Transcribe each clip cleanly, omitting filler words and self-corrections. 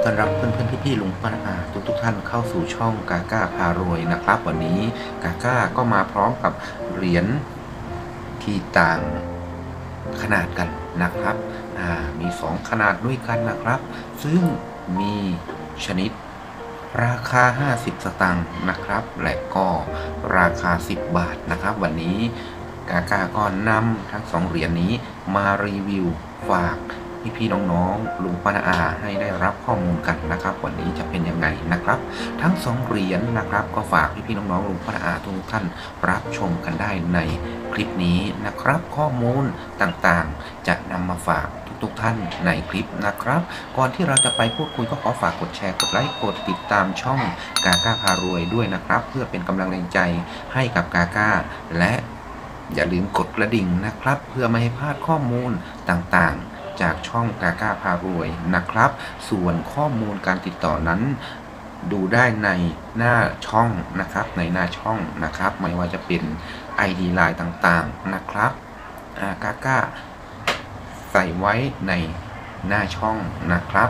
ต้อนรับเพื่อนๆพี่ๆลุงป้าน้าอาทุกท่านเข้าสู่ช่องกาก้าพารวยนะครับวันนี้กาก้าก็มาพร้อมกับเหรียญที่ต่างขนาดกันนะครับมี2ขนาดด้วยกันนะครับซึ่งมีชนิดราคา50สตางค์นะครับและก็ราคา10 บาทนะครับวันนี้กาก้าก็นำทั้ง2เหรียญนี้มารีวิวฝากพี่ๆน้องๆลุงป้าน้าอาให้ได้รับข้อมูลกันนะครับวันนี้จะเป็นยังไงนะครับทั้ง2เหรียญนะครับก็ฝากพี่ๆน้องๆลุงป้าน้าอาทุกท่านรับชมกันได้ในคลิปนี้นะครับข้อมูลต่างๆจะนำมาฝากทุกท่านในคลิปนะครับก่อนที่เราจะไปพูดคุยก็ขอฝากกดแชร์กดไลค์กดติดตามช่องกาก้าพารวยด้วยนะครับเพื่อเป็นกำลังแรงใจให้กับกาก้าและอย่าลืมกดกระดิ่งนะครับเพื่อไม่ให้พลาดข้อมูลต่างๆจากช่องกาก้าพารวยนะครับส่วนข้อมูลการติดต่อนั้นดูได้ในหน้าช่องนะครับในหน้าช่องนะครับไม่ว่าจะเป็น ID ไลน์ต่างๆนะครับกาก้าใส่ไว้ในหน้าช่องนะครับ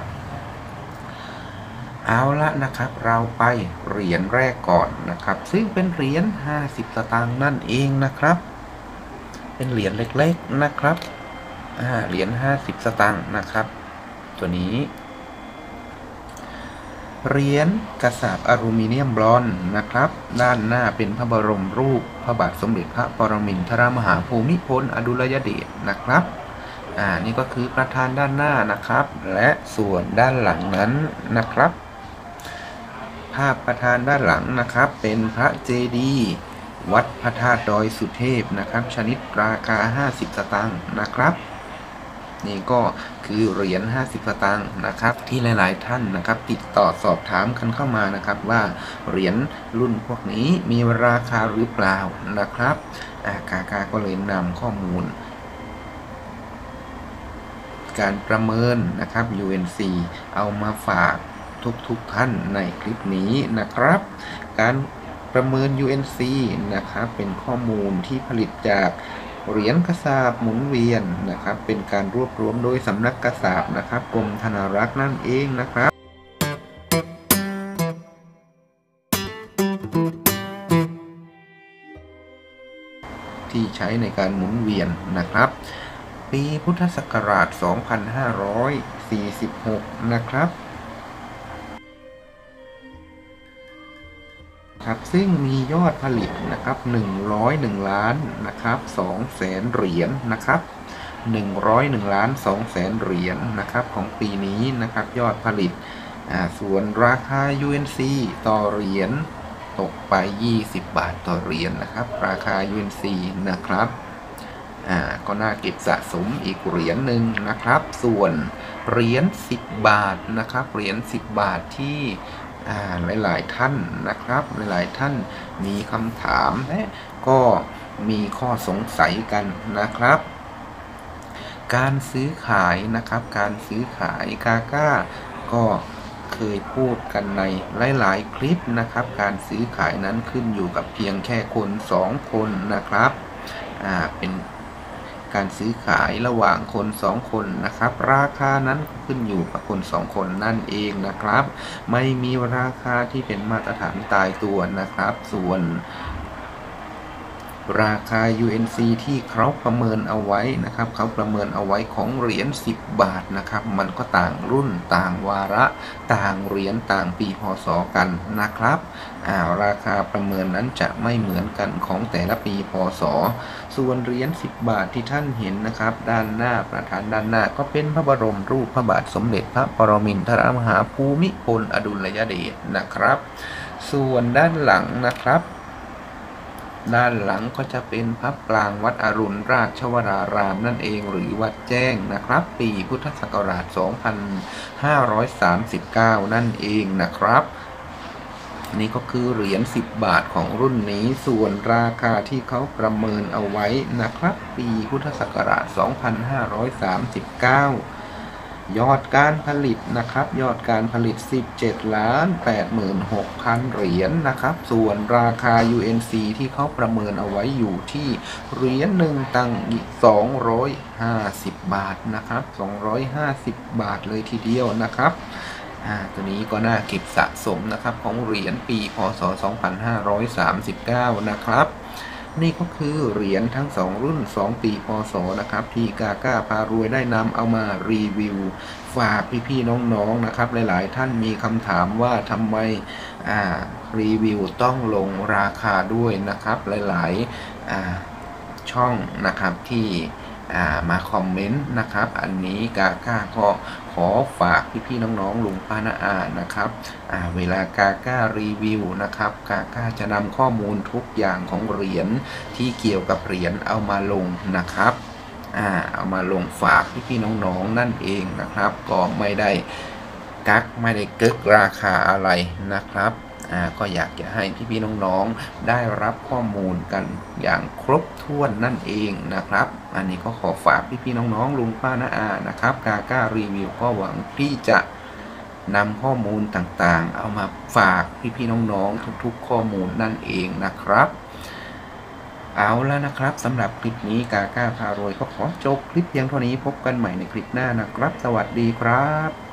เอาละนะครับเราไปเหรียญแรกก่อนนะครับซึ่งเป็นเหรียญ50สตางค์นั่นเองนะครับเป็นเหรียญเล็กๆนะครับเหรียญ50สตางค์นะครับตัวนี้เหรียญกระสาบอลูมิเนียมบรอนซ์นะครับด้านหน้าเป็นพระบรมรูปพระบาทสมเด็จพระปรมินทรมหาภูมิพลอดุลยเดชนะครับนี่ก็คือประธานด้านหน้านะครับและส่วนด้านหลังนั้นนะครับภาพประธานด้านหลังนะครับเป็นพระเจดีย์วัดพระธาตุดอยสุเทพนะครับชนิดราคา50สตางค์นะครับนี่ก็คือเหรียญ50สตางค์นะครับที่หลายๆท่านนะครับติดต่อสอบถามกันเข้ามานะครับว่าเหรียญรุ่นพวกนี้มีราคาหรือเปล่านะครับกาก็เลยนำข้อมูลการประเมินนะครับ UNC เอามาฝากทุกท่านในคลิปนี้นะครับการประเมิน UNC นะครับเป็นข้อมูลที่ผลิตจากเหรียญกระสาบหมุนเวียนนะครับเป็นการรวบรวมโดยสำนักกระสาบนะครับกรมธนารักษ์นั่นเองนะครับที่ใช้ในการหมุนเวียนนะครับปีพุทธศักราช 2546 นะครับซึ่งมียอดผลิตนะครับ101 ล้านนะครับ200,000 เหรียญนะครับ101 ล้าน200,000 เหรียญนะครับของปีนี้นะครับยอดผลิตส่วนราคา UNC ต่อเหรียญตกไป20 บาทต่อเหรียญนะครับราคา UNC นะครับก็น่าเก็บสะสมอีกเหรียญหนึ่งนะครับส่วนเหรียญ10 บาทนะครับเหรียญ10 บาทที่หลายๆท่านนะครับหลายๆท่านมีคำถามและก็มีข้อสงสัยกันนะครับการซื้อขายนะครับการซื้อขายกาก้าก็เคยพูดกันในหลายๆคลิปนะครับการซื้อขายนั้นขึ้นอยู่กับเพียงแค่คน2 คนนะครับเป็นการซื้อขายระหว่างคน2 คนนะครับราคานั้นขึ้นอยู่กับคน2 คนนั่นเองนะครับไม่มีราคาที่เป็นมาตรฐานตายตัวนะครับส่วนราคา UNC ที่เขาประเมินเอาไว้นะครับเขาประเมินเอาไว้ของเหรียญ10 บาทนะครับมันก็ต่างรุ่นต่างวาระต่างเหรียญต่างปีพศกันนะครับราคาประเมินนั้นจะไม่เหมือนกันของแต่ละปีพศส่วนเหรียญ10 บาทที่ท่านเห็นนะครับด้านหน้าประธานด้านหน้าก็เป็นพระบรมรูปพระบาทสมเด็จพระปรมินทรมหาภูมิพลอดุลยเดชนะครับส่วนด้านหลังนะครับด้านหลังก็จะเป็นพระปรางวัดอรุณราชวรารามนั่นเองหรือวัดแจ้งนะครับปีพุทธศักราช 2539 นั่นเองนะครับนี่ก็คือเหรียญ10 บาทของรุ่นนี้ส่วนราคาที่เขาประเมินเอาไว้นะครับปีพุทธศักราช 2539 ยอดการผลิตนะครับยอดการผลิต 17,86,000 เหรียญนะครับส่วนราคา UNC ที่เขาประเมินเอาไว้อยู่ที่เหรียญหนึ่งตั้ง250 บาทนะครับ250 บาทเลยทีเดียวนะครับตัวนี้ก็น่าเก็บสะสมนะครับของเหรียญปีพศ 2539 นะครับนี่ก็คือเหรียญทั้ง2รุ่น2ปีพศนะครับที่กาก้าพารวยได้นำเอามารีวิวฝากพี่ๆน้องๆนะครับหลายๆท่านมีคำถามว่าทำไมรีวิวต้องลงราคาด้วยนะครับหลายๆช่องนะครับที่มาคอมเมนต์นะครับอันนี้กาก้าก็ขอฝากพี่ๆน้องๆลุงป้าน้าอานะครับเวลากาก้ารีวิวนะครับกาก้าจะนำข้อมูลทุกอย่างของเหรียญที่เกี่ยวกับเหรียญเอามาลงนะครับเอามาลงฝากพี่ๆน้องๆนั่นเองนะครับก็ไม่ได้กักไม่ได้เกิกราคาอะไรนะครับก็อยากจะให้พี่ๆน้องๆได้รับข้อมูลกันอย่างครบถ้วนนั่นเองนะครับอันนี้ก็ขอฝากพี่ๆน้องๆลุงป้าน้าอานะครับกาก้ารีวิวก็หวังที่จะนำข้อมูลต่างๆเอามาฝากพี่ๆน้องๆทุกๆข้อมูลนั่นเองนะครับเอาแล้วนะครับสำหรับคลิปนี้กาก้าพารวยก็ขอจบคลิปเพียงเท่านี้พบกันใหม่ในคลิปหน้านะครับสวัสดีครับ